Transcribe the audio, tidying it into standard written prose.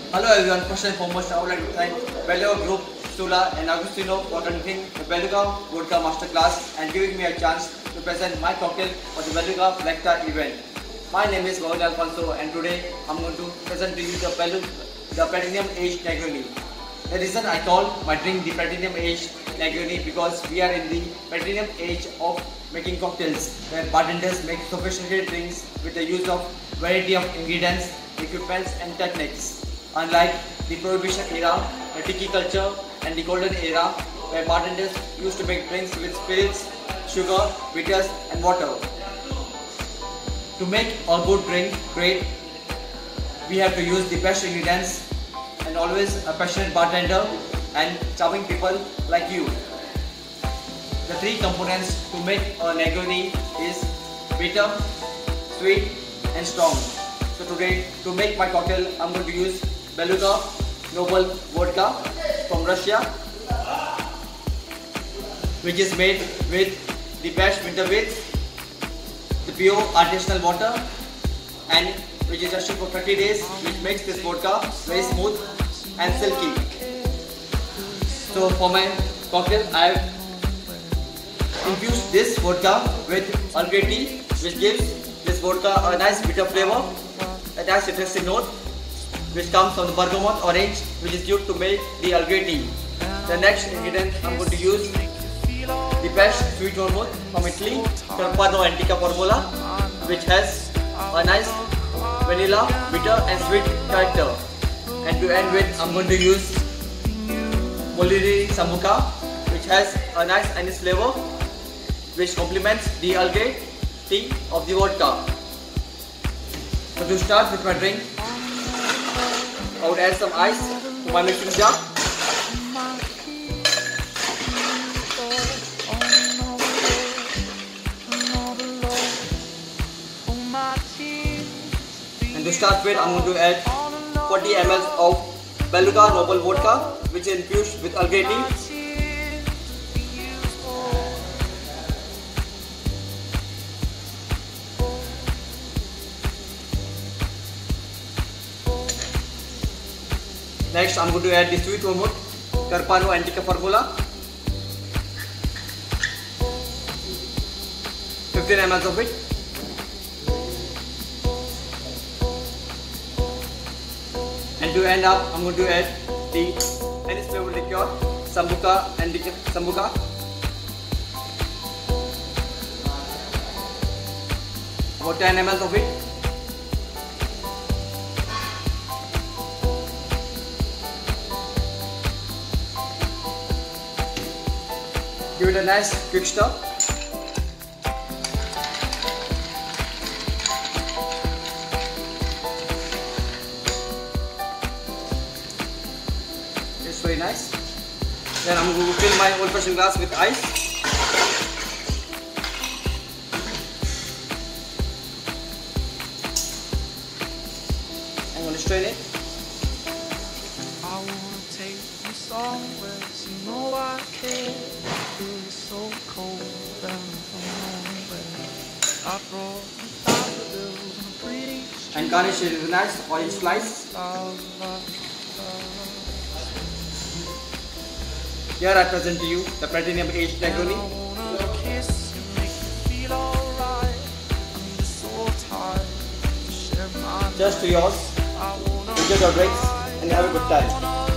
Hello everyone, first and foremost I would like to thank Beluga Group, Sula and Agustino for conducting the Beluga Vodka Masterclass and giving me a chance to present my cocktail for the Beluga Flecta event. My name is Mohamed Alfonso and today I'm going to present to you the Platinum Aged Negroni. The reason I call my drink the Platinum Aged Negroni because we are in the Platinum age of making cocktails where bartenders make sophisticated drinks with the use of variety of ingredients, equipments and techniques. Unlike the Prohibition era, the tiki culture and the golden era where bartenders used to make drinks with spirits, sugar, bitters and water. To make a good drink great, we have to use the best ingredients and always a passionate bartender and charming people like you. The three components to make a Negroni is bitter, sweet and strong. So today to make my cocktail I'm going to use Beluga Noble Vodka from Russia, which is made with the best winter wheat, the pure artisanal water and which is assured for 30 days, which makes this vodka very smooth and silky. So for my cocktail I have infused this vodka with Earl Grey tea, which gives this vodka a nice bitter flavor, a nice citrusy note which comes from the bergamot orange which is used to make the Earl Grey tea. The next ingredient I'm going to use the best sweet vermouth from Italy, Carpano Antica Formula, which has a nice vanilla, bitter and sweet character. And to end with I'm going to use Moliri Sambuca, which has a nice anise flavor which complements the Earl Grey tea of the vodka. So to start with my drink, I would add some ice to my mixing jar. And to start with, I'm going to add 40 ml of Beluga Noble Vodka, which is infused with Earl Grey tea. Next, I'm going to add the sweet vermouth, Carpano Antica Formula, 15 ml of it. And to end up, I'm going to add the anise flavored liqueur, Sambuca and Sambuca. About 10 ml of it. Give it a nice quick stir. It's very nice. Then I'm going to fill my old fashioned glass with ice. I'm going to strain it. I wanna take you somewhere, you know I care. It's so cold down nowhere. I brought daffodils on a pretty street. And garnish it with a nice orange slice. Here I present to you the Platinum Aged Negroni. I wanna kiss you, make you feel alright. I'm just so tired to share my Just to yours. I wanna Enjoy your drinks and have a good time.